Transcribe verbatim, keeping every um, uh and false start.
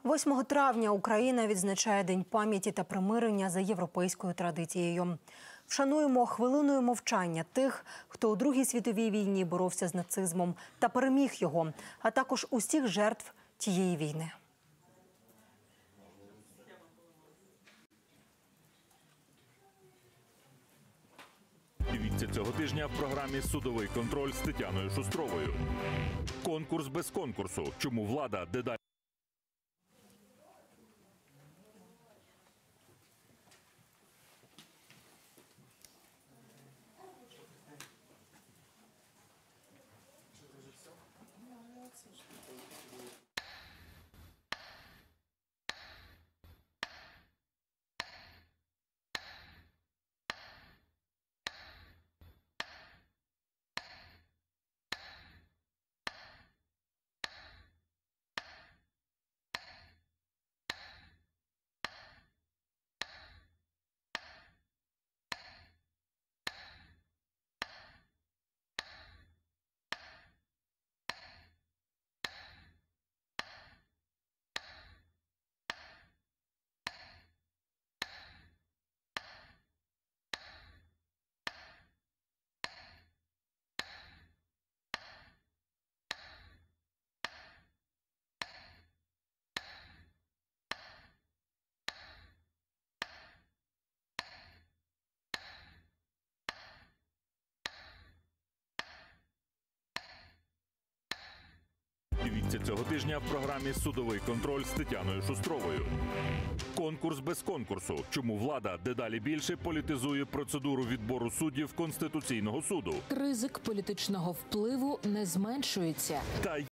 восьмого травня Україна відзначає День пам'яті та примирення за європейською традицією. Вшануємо хвилиною мовчання тих, хто у Другій світовій війні боровся з нацизмом та переміг його, а також усіх жертв тієї війни. Дивіться цього тижня в програмі «Судовий контроль» з Тетяною Шустровою. Конкурс без конкурсу. Чому влада дедалі... Дивіться цього тижня в програмі «Судовий контроль» з Тетяною Шустровою. Конкурс без конкурсу. Чому влада дедалі більше політизує процедуру відбору суддів Конституційного суду. Ризик політичного впливу не зменшується. Та